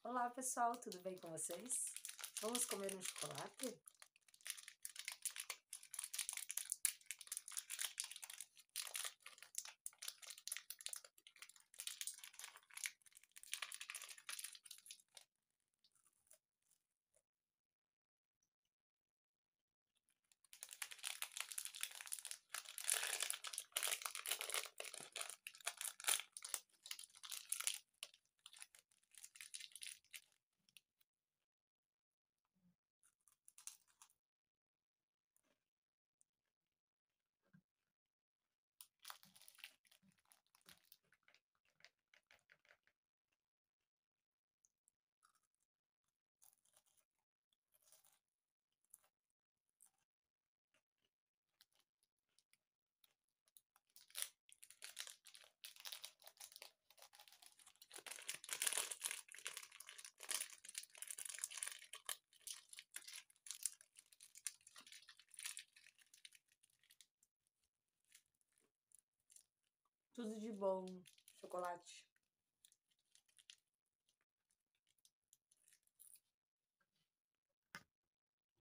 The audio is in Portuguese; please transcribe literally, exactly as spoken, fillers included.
Olá pessoal, tudo bem com vocês? Vamos comer um chocolate? Tudo de bom, chocolate.